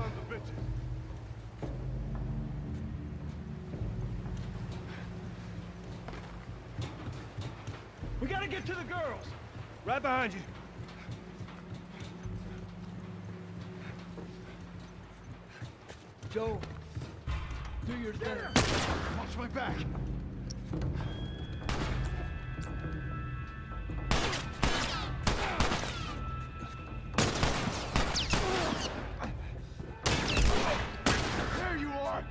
sons of bitches. We gotta get to the girls. Right behind you. Joe, do your thing. Watch my back. There you are.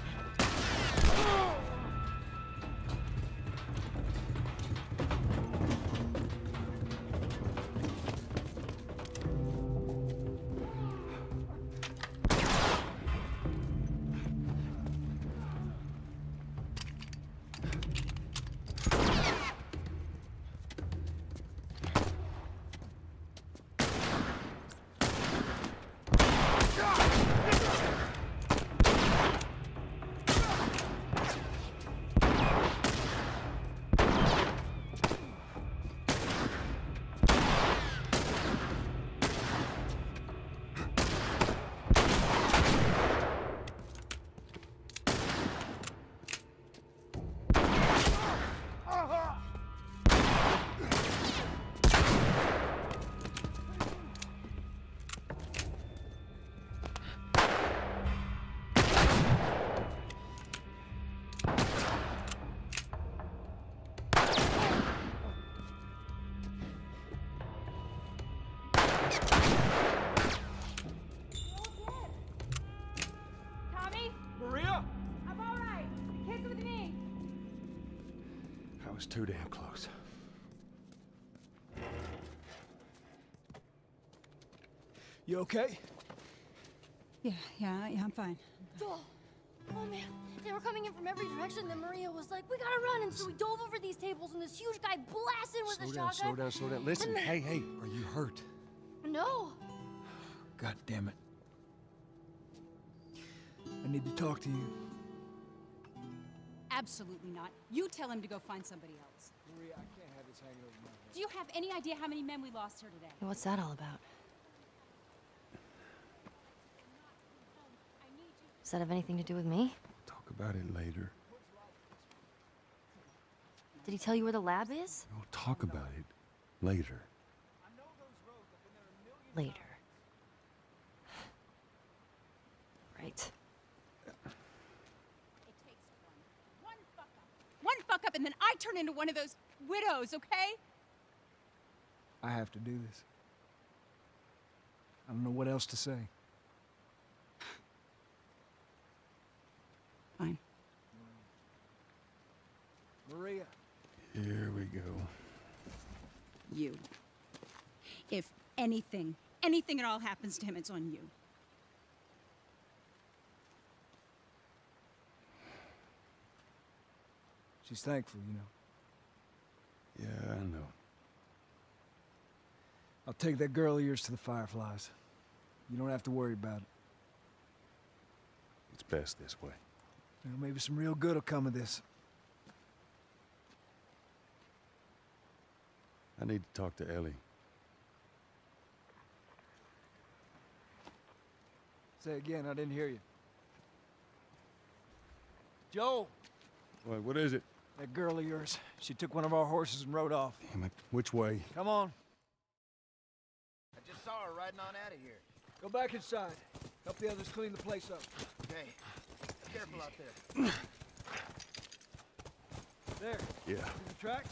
Was too damn close. You okay? Yeah, I'm fine. Joel! Oh man, they were coming in from every direction, then Maria was like, we gotta run, and so we dove over these tables, and this huge guy blasted with a shotgun. Slow down. Listen, hey, are you hurt? No. God damn it. I need to talk to you. Absolutely not. You tell him to go find somebody else. Maria, I can't have this hanging over my head. Do you have any idea how many men we lost here today? What's that all about? Does that have anything to do with me? Talk about it later. Did he tell you where the lab is? We'll talk about it later. Later. Right. One fuck up and then I turn into one of those widows, okay? I have to do this. I don't know what else to say. Fine. Maria. Here we go. You. If anything at all happens to him, it's on you. She's thankful, you know. Yeah, I know. I'll take that girl of yours to the Fireflies. You don't have to worry about it. It's best this way. You know, maybe some real good will come of this. I need to talk to Ellie. Say again, I didn't hear you. Joe! What is it? That girl of yours. She took one of our horses and rode off. Damn it. Which way? Come on. I just saw her riding on out of here. Go back inside. Help the others clean the place up. Okay. Careful out there. There. Yeah. See the tracks?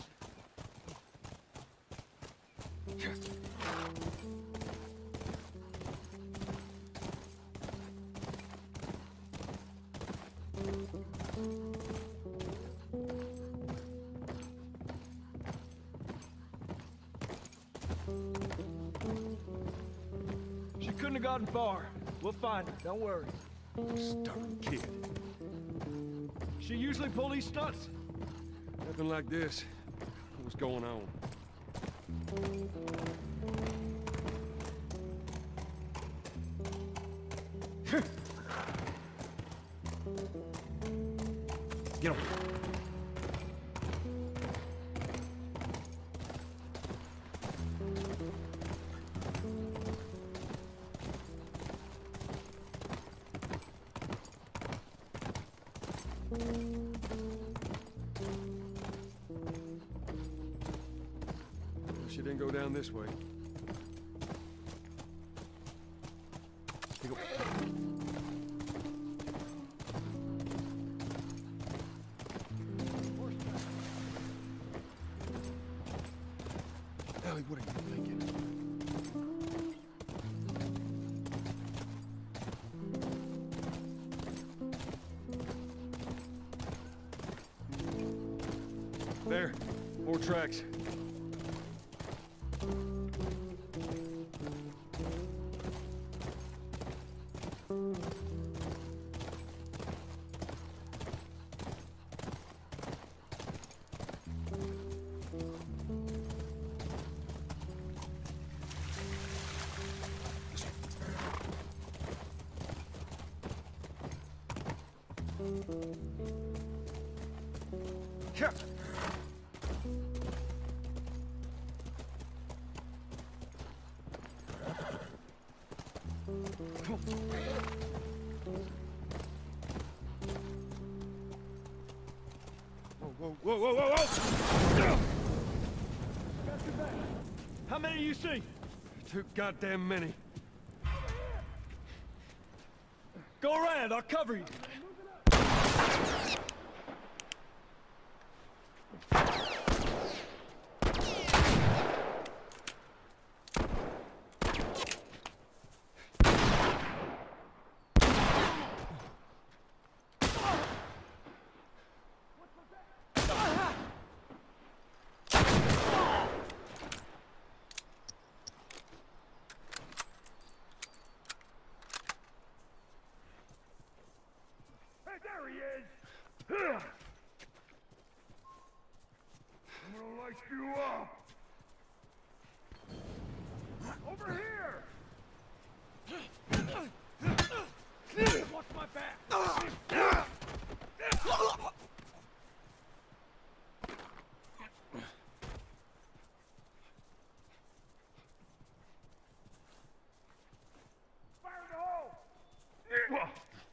She couldn't have gotten far. We'll find her. Don't worry. Stubborn kid. She usually pull these stunts. Nothing like this. What's going on? Get him. She didn't go down this way. Here you go. Ellie, what are you thinking? There, more tracks. Captain! Whoa! Got your back. How many you see? Too goddamn many. Go around, I'll cover you. There he is! I'm gonna light you up! Over here! Watch my back! Fire in the hole!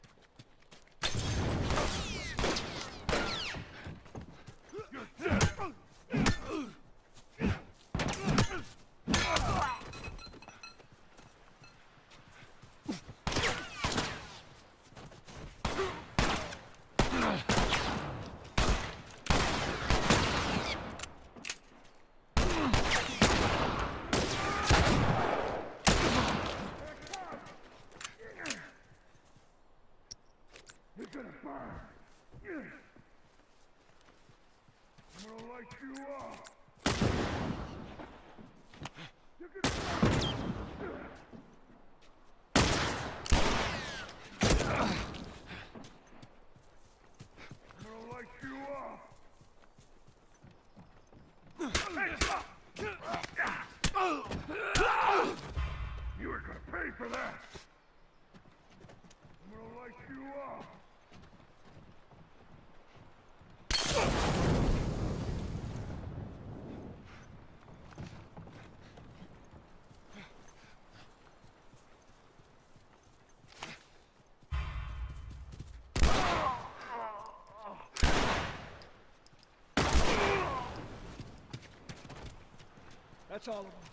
You're gonna burn! I'm gonna light you up! You're gonna burn! I'm gonna light you up! You are gonna pay for that! I'm gonna light you up! That's all of them.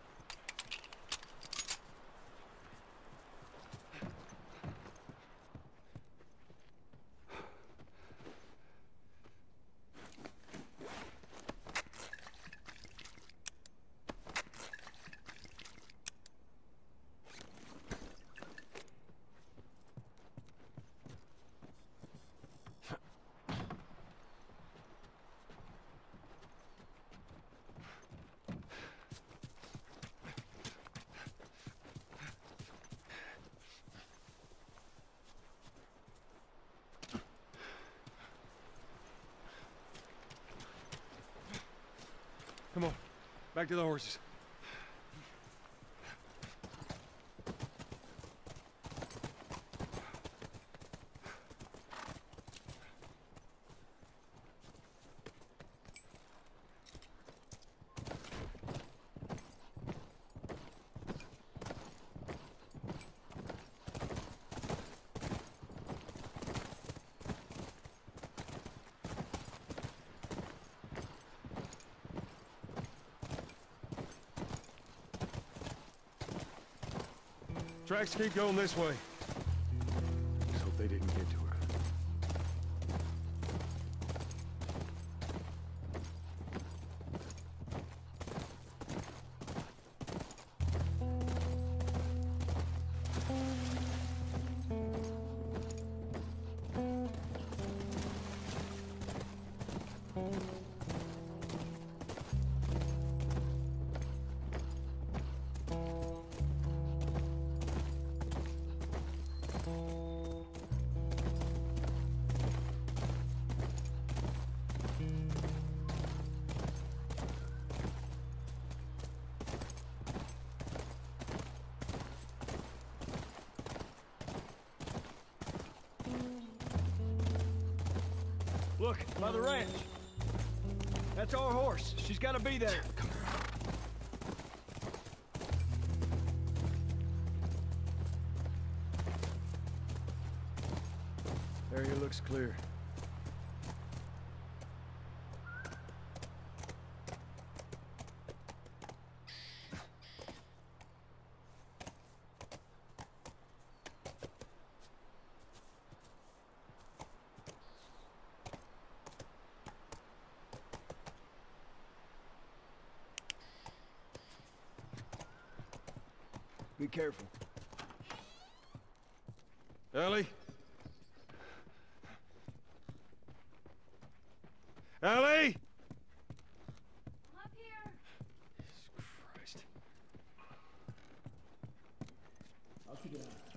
Come on, back to the horses. Tracks keep going this way. Just hope they didn't get to her. Look, by the ranch. That's our horse. She's gotta be there. Come on. Area looks clear. Be careful. Ellie? Ellie! I'm up here. Jesus Christ. I'll keep an eye.